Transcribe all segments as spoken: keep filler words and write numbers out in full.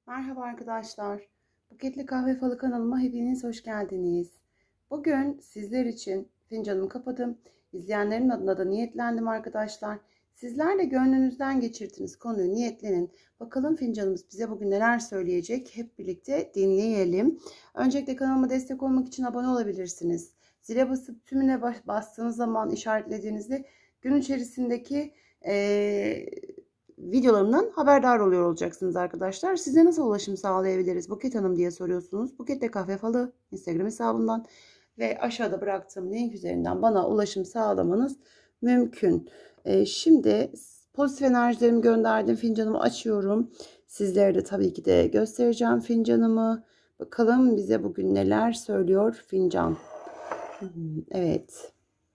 Merhaba arkadaşlar. Buketli Kahve Falı kanalıma hepiniz hoş geldiniz. Bugün sizler için fincanımı kapadım. İzleyenlerin adına da niyetlendim arkadaşlar. Sizler de gönlünüzden geçirdiğiniz konuyu niyetlenin. Bakalım fincanımız bize bugün neler söyleyecek. Hep birlikte dinleyelim. Öncelikle kanalıma destek olmak için abone olabilirsiniz. Zile basıp tümüne bastığınız zaman işaretlediğinizde gün içerisindeki ee, videolarımdan haberdar oluyor olacaksınız arkadaşlar. Size nasıl ulaşım sağlayabiliriz Buket Hanım diye soruyorsunuz. Buket Kahve Falı Instagram hesabından ve aşağıda bıraktığım link üzerinden bana ulaşım sağlamanız mümkün. Ee, şimdi pozitif enerjilerimi gönderdim. Fincanımı açıyorum. Sizlere de tabii ki de göstereceğim fincanımı. Bakalım bize bugün neler söylüyor fincan. Evet.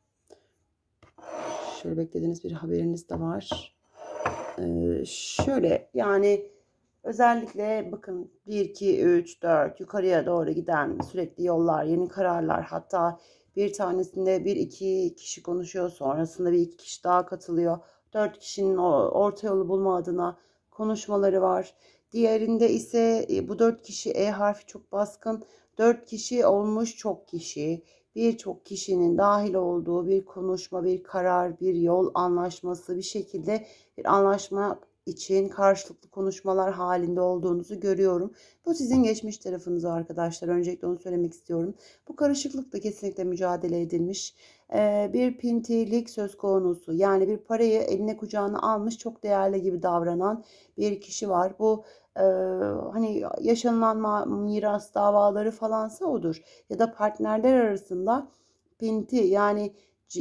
Şöyle beklediğiniz bir haberiniz de var. Ee, şöyle yani özellikle bakın bir iki üç dört yukarıya doğru giden sürekli yollar, yeni kararlar, hatta bir tanesinde bir iki kişi konuşuyor, sonrasında bir iki kişi daha katılıyor. Dört kişinin orta yolu bulma adına konuşmaları var. Diğerinde ise bu dört kişi E harfi çok baskın. Dört kişi olmuş çok kişi. Birçok kişinin dahil olduğu bir konuşma, bir karar, bir yol anlaşması, bir şekilde bir anlaşma için karşılıklı konuşmalar halinde olduğunuzu görüyorum. Bu sizin geçmiş tarafınız arkadaşlar. Öncelikle onu söylemek istiyorum. Bu karışıklıkla kesinlikle mücadele edilmiş bir pintilik söz konusu. Yani bir parayı eline kucağına almış, çok değerli gibi davranan bir kişi var. Bu e, hani yaşanılan miras davaları falansa odur. Ya da partnerler arasında pinti, yani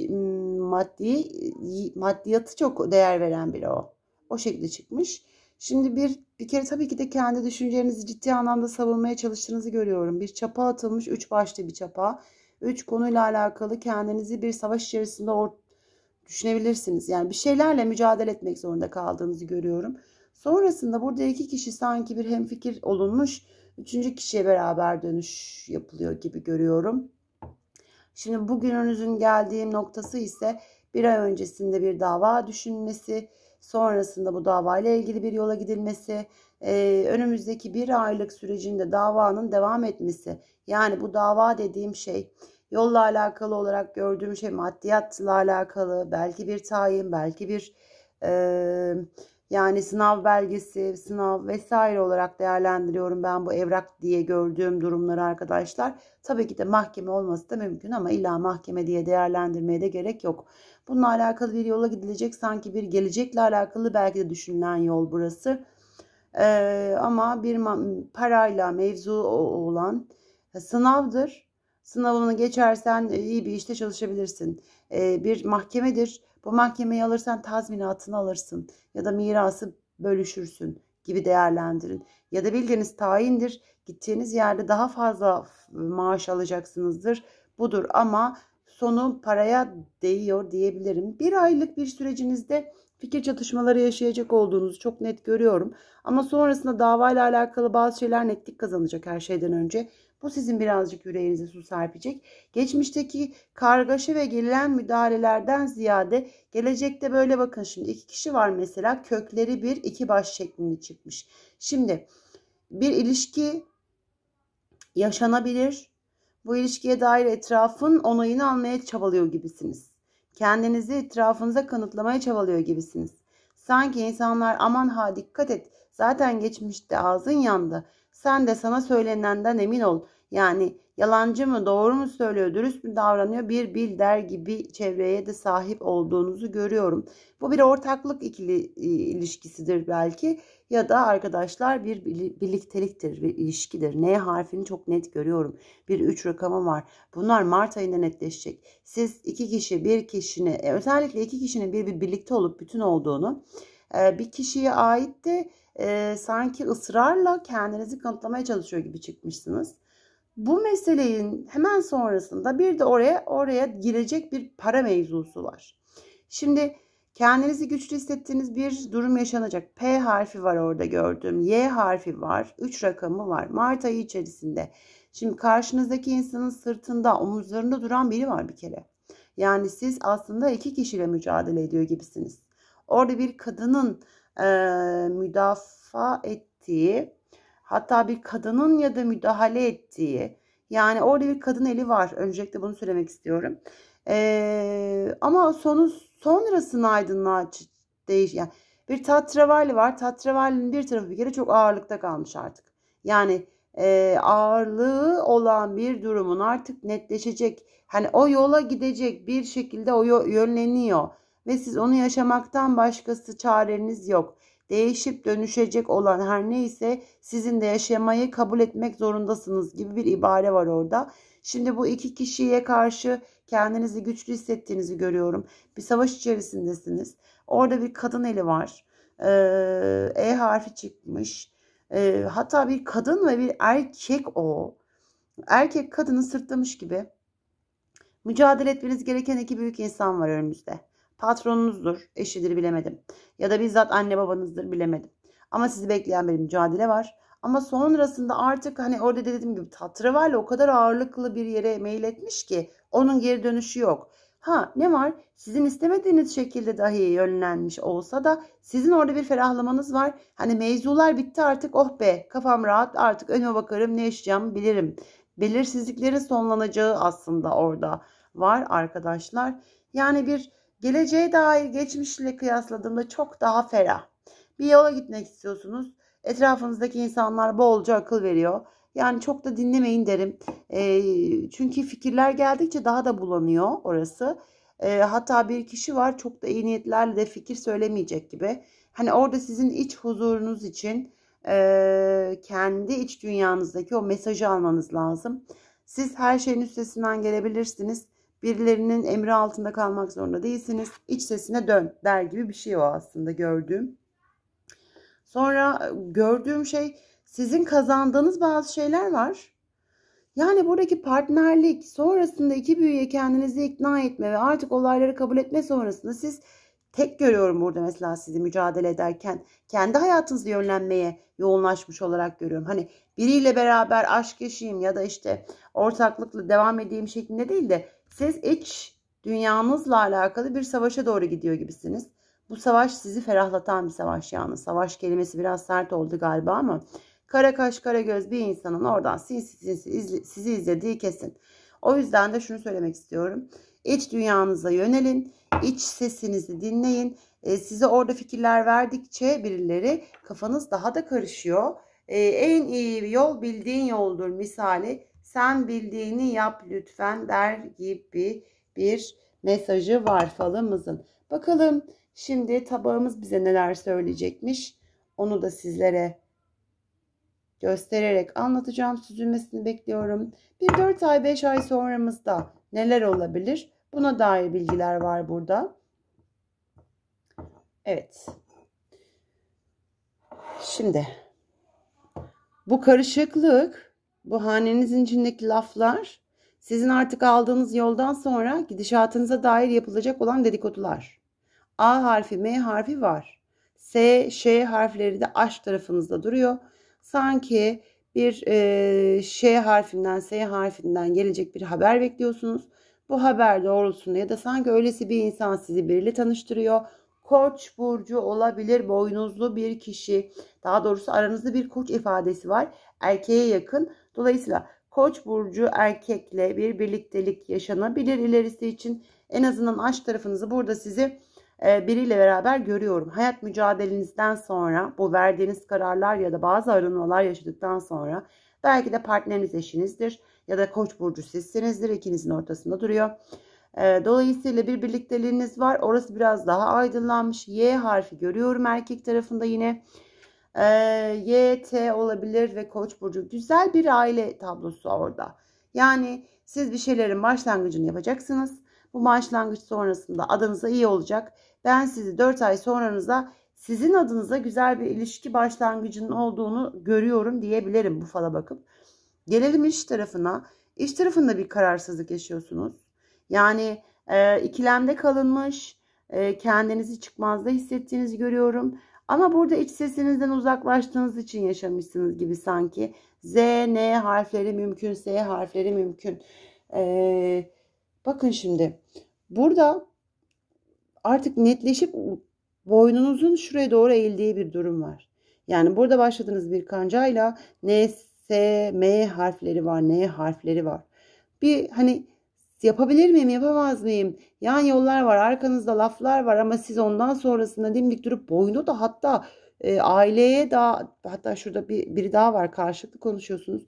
maddi maddiyatı çok değer veren biri o. O şekilde çıkmış. Şimdi bir bir kere tabii ki de kendi düşüncelerinizi ciddi anlamda savunmaya çalıştığınızı görüyorum. Bir çapa atılmış, üç başlı bir çapa. Üç konuyla alakalı kendinizi bir savaş içerisinde düşünebilirsiniz. Yani bir şeylerle mücadele etmek zorunda kaldığınızı görüyorum. Sonrasında burada iki kişi sanki bir hemfikir olunmuş. Üçüncü kişiye beraber dönüş yapılıyor gibi görüyorum. Şimdi bugününüzün geldiğim noktası ise bir ay öncesinde bir dava düşünülmesi, sonrasında bu davayla ilgili bir yola gidilmesi, e, önümüzdeki bir aylık sürecinde davanın devam etmesi. Yani bu dava dediğim şey yolla alakalı olarak gördüğüm şey, maddiyatla alakalı, belki bir tayin, belki bir e, yani sınav belgesi, sınav vesaire olarak değerlendiriyorum ben bu evrak diye gördüğüm durumları arkadaşlar. Tabii ki de mahkeme olması da mümkün ama illa mahkeme diye değerlendirmeye de gerek yok. Bununla alakalı bir yola gidilecek, sanki bir gelecekle alakalı belki de düşünülen yol burası. Ee, ama bir parayla mevzu olan sınavdır. Sınavını geçersen iyi bir işte çalışabilirsin. Ee, bir mahkemedir. Bu mahkemeyi alırsan tazminatını alırsın ya da mirası bölüşürsün gibi değerlendirin. Ya da bildiğiniz tayindir. Gittiğiniz yerde daha fazla maaş alacaksınızdır. Budur ama sonu paraya değiyor diyebilirim. Bir aylık bir sürecinizde fikir çatışmaları yaşayacak olduğunuzu çok net görüyorum. Ama sonrasında davayla alakalı bazı şeyler netlik kazanacak her şeyden önce. Bu sizin birazcık yüreğinize su serpecek. Geçmişteki kargaşa ve gelen müdahalelerden ziyade gelecekte böyle bakın, şimdi iki kişi var mesela, kökleri bir iki baş şeklinde çıkmış. Şimdi bir ilişki yaşanabilir. Bu ilişkiye dair etrafın onayını almaya çabalıyor gibisiniz. Kendinizi etrafınıza kanıtlamaya çabalıyor gibisiniz. Sanki insanlar aman ha dikkat et, zaten geçmişte ağzın yandı, sen de sana söylenenden emin ol. Yani yalancı mı, doğru mu söylüyor, dürüst mü davranıyor, bir bil der gibi çevreye de sahip olduğunuzu görüyorum. Bu bir ortaklık ikili ilişkisidir belki ya da arkadaşlar bir birlikteliktir, bir ilişkidir. N harfini çok net görüyorum. Bir üç rakamı var. Bunlar Mart ayında netleşecek. Siz iki kişi, bir kişinin, özellikle iki kişinin bir, bir birlikte olup bütün olduğunu, bir kişiye ait de e, sanki ısrarla kendinizi kanıtlamaya çalışıyor gibi çıkmışsınız. Bu meselenin hemen sonrasında bir de oraya oraya girecek bir para mevzusu var. Şimdi kendinizi güçlü hissettiğiniz bir durum yaşanacak. P harfi var orada gördüğüm. Y harfi var. üç rakamı var. Mart ayı içerisinde. Şimdi karşınızdaki insanın sırtında, omuzlarında duran biri var bir kere. Yani siz aslında iki kişiyle mücadele ediyor gibisiniz. Orada bir kadının e, müdafaa ettiği, hatta bir kadının ya da müdahale ettiği, yani orada bir kadın eli var. Öncelikle bunu söylemek istiyorum. Ee, ama sonu sonrasını aydınlığa değiş yani bir tatravalli var. Tatravalinin bir tarafı bir kere çok ağırlıkta kalmış artık. Yani e, ağırlığı olan bir durumun artık netleşecek. Hani o yola gidecek bir şekilde o yönleniyor ve siz onu yaşamaktan başkası çareniz yok. Değişip dönüşecek olan her neyse sizin de yaşamayı kabul etmek zorundasınız gibi bir ibare var orada. Şimdi bu iki kişiye karşı kendinizi güçlü hissettiğinizi görüyorum. Bir savaş içerisindesiniz. Orada bir kadın eli var. Ee, E harfi çıkmış. Ee, hatta bir kadın ve bir erkek o. Erkek kadını sırtlamış gibi. Mücadele etmeniz gereken iki büyük insan var önünüzde. Patronunuzdur, eşidir bilemedim. Ya da bizzat anne babanızdır bilemedim. Ama sizi bekleyen bir mücadele var. Ama sonrasında artık hani orada dediğim gibi tatravalli o kadar ağırlıklı bir yere meyil etmiş ki onun geri dönüşü yok. Ha ne var? Sizin istemediğiniz şekilde dahi yönlenmiş olsa da sizin orada bir ferahlamanız var. Hani mevzular bitti artık, oh be kafam rahat, artık önüme bakarım, ne yaşayacağımı bilirim. Belirsizliklerin sonlanacağı aslında orada var arkadaşlar. Yani bir geleceğe dair geçmişle kıyasladığımda çok daha ferah. Bir yola gitmek istiyorsunuz. Etrafınızdaki insanlar bolca akıl veriyor. Yani çok da dinlemeyin derim. E, çünkü fikirler geldikçe daha da bulanıyor orası. E, hatta bir kişi var çok da iyi niyetlerle de fikir söylemeyecek gibi. Hani orada sizin iç huzurunuz için e, kendi iç dünyanızdaki o mesajı almanız lazım. Siz her şeyin üstesinden gelebilirsiniz. Birilerinin emri altında kalmak zorunda değilsiniz. İç sesine dön der gibi bir şey o aslında gördüğüm. Sonra gördüğüm şey, sizin kazandığınız bazı şeyler var. Yani buradaki partnerlik sonrasında iki büyüye kendinizi ikna etme ve artık olayları kabul etme sonrasında siz, tek görüyorum burada mesela sizi mücadele ederken kendi hayatınızı yönlenmeye yoğunlaşmış olarak görüyorum. Hani biriyle beraber aşk yaşayayım ya da işte ortaklıkla devam edeyim şeklinde değil de siz iç dünyanızla alakalı bir savaşa doğru gidiyor gibisiniz. Bu savaş sizi ferahlatan bir savaş yani. Savaş kelimesi biraz sert oldu galiba ama kara kaş kara göz bir insanın oradan sinsi sinsi izle, sizi izlediği kesin. O yüzden de şunu söylemek istiyorum. İç dünyanıza yönelin. İç sesinizi dinleyin. E, size orada fikirler verdikçe birileri kafanız daha da karışıyor. E, en iyi yol bildiğin yoldur misali. Sen bildiğini yap lütfen der gibi bir mesajı var falımızın. Bakalım şimdi tabağımız bize neler söyleyecekmiş. Onu da sizlere göstererek anlatacağım. Süzülmesini bekliyorum. Bir dört ay beş ay sonramızda neler olabilir? Buna dair bilgiler var burada. Evet. Şimdi bu karışıklık, bu hanenizin içindeki laflar sizin artık aldığınız yoldan sonra gidişatınıza dair yapılacak olan dedikodular. A harfi, M harfi var. S, Ş harfleri de aşk tarafınızda duruyor. Sanki bir e, Ş harfinden, S harfinden gelecek bir haber bekliyorsunuz. Bu haber doğrultusunda ya da sanki öylesi bir insan sizi biriyle tanıştırıyor. Koç burcu olabilir, boynuzlu bir kişi. Daha doğrusu aranızda bir koç ifadesi var. Erkeğe yakın. Dolayısıyla Koç burcu erkekle bir birliktelik yaşanabilir ilerisi için. En azından aşk tarafınızı burada sizi biriyle beraber görüyorum. Hayat mücadelenizden sonra, bu verdiğiniz kararlar ya da bazı arınmalar yaşadıktan sonra belki de partneriniz eşinizdir ya da Koç burcu sizsinizdir. İkinizin ortasında duruyor. Dolayısıyla bir birlikteliğiniz var. Orası biraz daha aydınlanmış. Y harfi görüyorum erkek tarafında yine. Y, T olabilir ve Koç burcu. Güzel bir aile tablosu orada. Yani siz bir şeylerin başlangıcını yapacaksınız. Bu başlangıç sonrasında adınıza iyi olacak. Ben sizi dört ay sonranızda sizin adınıza güzel bir ilişki başlangıcının olduğunu görüyorum diyebilirim bu fala bakıp. Gelelim iş tarafına. İş tarafında bir kararsızlık yaşıyorsunuz. Yani e, ikilemde kalınmış, e, kendinizi çıkmazda hissettiğinizi görüyorum. Ama burada iç sesinizden uzaklaştığınız için yaşamışsınız gibi sanki. Z, N harfleri mümkün, S harfleri mümkün. Ee, bakın şimdi burada artık netleşip boynunuzun şuraya doğru eğildiği bir durum var. Yani burada başladığınız bir kancayla N, S, M harfleri var, N harfleri var. Bir hani yapabilir miyim, yapamaz mıyım? Yan yollar var, arkanızda laflar var ama siz ondan sonrasında dimdik durup boynu da hatta e, aileye daha, hatta şurada bir, biri daha var, karşılıklı konuşuyorsunuz.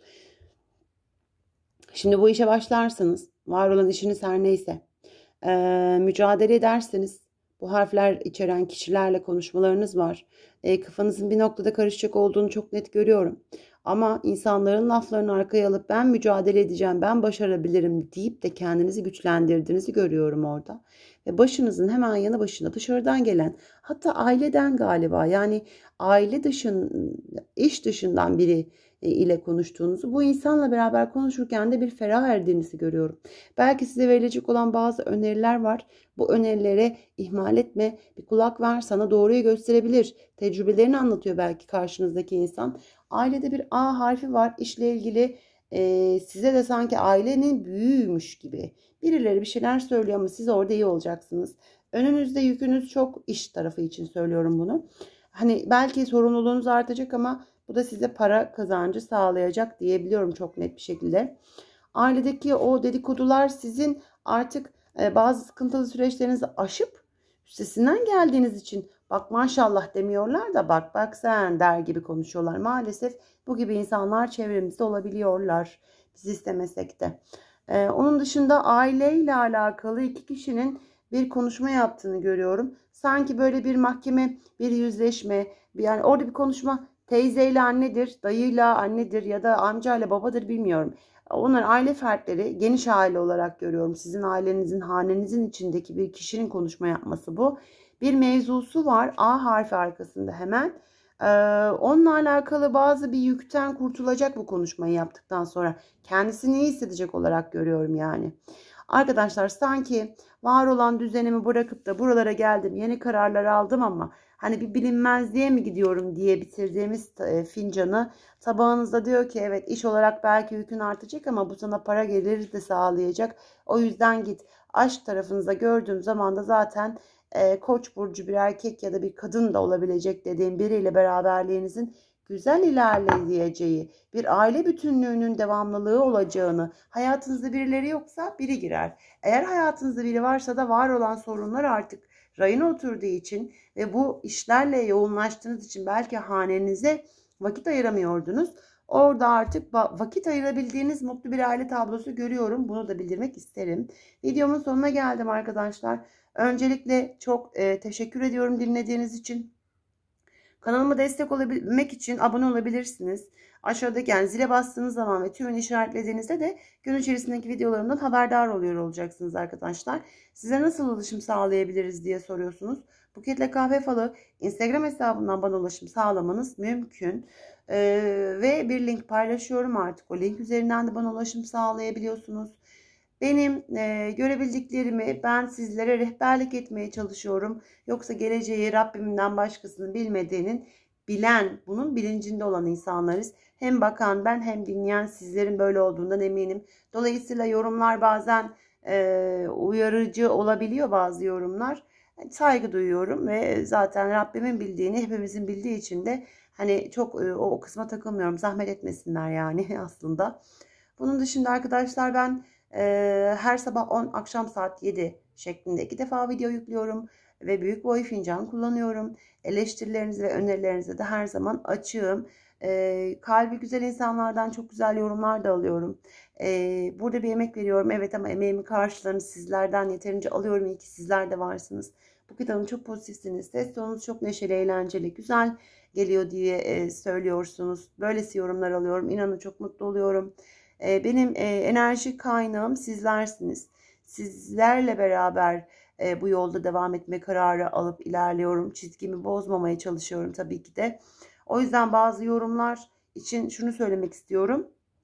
Şimdi bu işe başlarsanız, var olan işiniz her neyse, e, mücadele ederseniz, bu harfler içeren kişilerle konuşmalarınız var. E, kafanızın bir noktada karışacak olduğunu çok net görüyorum. Ama insanların laflarını arkaya alıp ben mücadele edeceğim, ben başarabilirim deyip de kendinizi güçlendirdiğinizi görüyorum orada. Ve başınızın hemen yanı başında dışarıdan gelen, hatta aileden galiba, yani aile dışın, iş dışından biri ile konuştuğunuzu, bu insanla beraber konuşurken de bir ferah erdiğinizi görüyorum. Belki size verilecek olan bazı öneriler var. Bu önerilere ihmal etme, bir kulak ver, sana doğruyu gösterebilir. Tecrübelerini anlatıyor belki karşınızdaki insan. Ailede bir A harfi var, işle ilgili e, size de sanki ailenin büyüğüymüş gibi. Birileri bir şeyler söylüyor ama siz orada iyi olacaksınız. Önünüzde yükünüz çok, iş tarafı için söylüyorum bunu. Hani belki sorumluluğunuz artacak ama bu da size para kazancı sağlayacak diyebiliyorum çok net bir şekilde. Ailedeki o dedikodular sizin artık e, bazı sıkıntılı süreçlerinizi aşıp üstesinden geldiğiniz için bak maşallah demiyorlar da bak bak sen der gibi konuşuyorlar. Maalesef bu gibi insanlar çevremizde olabiliyorlar. Biz istemesek de. Ee, onun dışında aileyle alakalı iki kişinin bir konuşma yaptığını görüyorum. Sanki böyle bir mahkeme, bir yüzleşme, bir, yani orada bir konuşma, teyzeyle annedir, dayıyla annedir ya da amcayla babadır bilmiyorum. Onlar aile fertleri, geniş aile olarak görüyorum. Sizin ailenizin, hanenizin içindeki bir kişinin konuşma yapması bu. Bir mevzusu var. A harfi arkasında hemen. Ee, onunla alakalı bazı bir yükten kurtulacak bu konuşmayı yaptıktan sonra. Kendisini iyi hissedecek olarak görüyorum yani. Arkadaşlar sanki var olan düzenimi bırakıp da buralara geldim. Yeni kararlar aldım ama hani bir bilinmezliğe mi gidiyorum diye bitirdiğimiz fincanı tabağınızda diyor ki evet iş olarak belki yükün artacak ama bu sana para geliri de sağlayacak. O yüzden git. Aşk tarafınıza gördüğüm zaman da zaten e, Koç burcu bir erkek ya da bir kadın da olabilecek dediğim biriyle beraberliğinizin güzel ilerleyeceği, bir aile bütünlüğünün devamlılığı olacağını, hayatınızda birileri yoksa biri girer. Eğer hayatınızda biri varsa da var olan sorunlar artık rayına oturduğu için ve bu işlerle yoğunlaştığınız için belki hanenize vakit ayıramıyordunuz. Orada artık vakit ayırabildiğiniz mutlu bir aile tablosu görüyorum. Bunu da bildirmek isterim. Videomun sonuna geldim arkadaşlar. Öncelikle çok e, teşekkür ediyorum dinlediğiniz için. Kanalıma destek olabilmek için abone olabilirsiniz. Aşağıdaki yani zile bastığınız zaman ve tümünü işaretlediğinizde de gün içerisindeki videolarımdan haberdar oluyor olacaksınız arkadaşlar. Size nasıl ulaşım sağlayabiliriz diye soruyorsunuz. Buketle Kahve Falı Instagram hesabından bana ulaşım sağlamanız mümkün. Ee, ve bir link paylaşıyorum artık. O link üzerinden de bana ulaşım sağlayabiliyorsunuz. Benim e, görebildiklerimi ben sizlere rehberlik etmeye çalışıyorum. Yoksa geleceği Rabbimden başkasını bilmediğinin bilen, bunun bilincinde olan insanlarız. Hem bakan ben hem dinleyen sizlerin böyle olduğundan eminim. Dolayısıyla yorumlar bazen e, uyarıcı olabiliyor bazı yorumlar. Saygı duyuyorum ve zaten Rabbimin bildiğini hepimizin bildiği için de hani çok e, o, o kısma takılmıyorum. Zahmet etmesinler yani aslında. Bunun dışında arkadaşlar ben Ee, her sabah on, akşam saat yedi şeklinde iki defa video yüklüyorum ve büyük boy fincan kullanıyorum. Eleştirilerinizi ve önerilerinizi de her zaman açığım. Ee, kalbi güzel insanlardan çok güzel yorumlar da alıyorum. Ee, burada bir emek veriyorum evet ama emeğimin karşılığını sizlerden yeterince alıyorum. İyi ki sizler de varsınız. Bu kitabım çok pozitifsiniz. Ses tonunuz çok neşeli, eğlenceli, güzel geliyor diye e, söylüyorsunuz. Böylesi yorumlar alıyorum. İnanın çok mutlu oluyorum. Benim enerji kaynağım sizlersiniz. Sizlerle beraber bu yolda devam etme kararı alıp ilerliyorum. Çizgimi bozmamaya çalışıyorum tabii ki de. O yüzden bazı yorumlar için şunu söylemek istiyorum.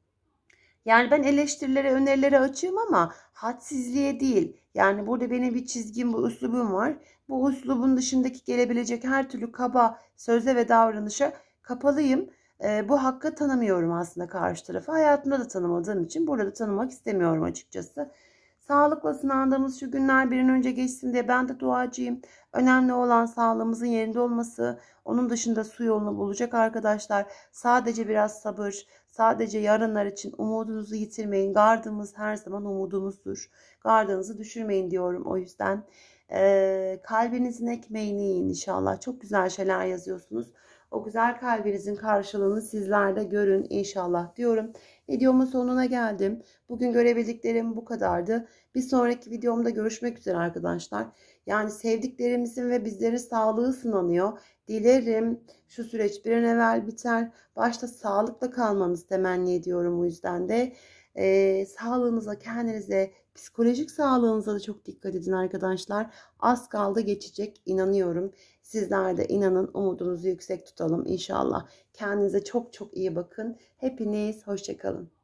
Yani ben eleştirilere, önerilere açığım ama hadsizliğe değil. Yani burada benim bir çizgim, bu üslubum var. Bu üslubun dışındaki gelebilecek her türlü kaba söze ve davranışa kapalıyım. E, bu hakkı tanımıyorum aslında karşı tarafı. Hayatımda da tanımadığım için burada tanımak istemiyorum açıkçası. Sağlıkla sınandığımız şu günler bir an önce geçsin diye ben de duacıyım. Önemli olan sağlığımızın yerinde olması. Onun dışında su yolunu bulacak arkadaşlar. Sadece biraz sabır, sadece yarınlar için umudunuzu yitirmeyin. Gardımız her zaman umudumuzdur. Gardınızı düşürmeyin diyorum o yüzden. Ee, kalbinizin ekmeğini yiyin inşallah. Çok güzel şeyler yazıyorsunuz. O güzel kalbinizin karşılığını sizler de görün inşallah diyorum. Videomun sonuna geldim. Bugün görebildiklerim bu kadardı. Bir sonraki videomda görüşmek üzere arkadaşlar. Yani sevdiklerimizin ve bizlerin sağlığı sınanıyor. Dilerim şu süreç bir an evvel biter. Başta sağlıkla kalmanızı temenni ediyorum o yüzden de. Ee, sağlığınıza, kendinize, psikolojik sağlığınıza da çok dikkat edin arkadaşlar. Az kaldı geçecek, inanıyorum. Sizler de inanın, umudunuzu yüksek tutalım inşallah. Kendinize çok çok iyi bakın. Hepiniz hoşça kalın.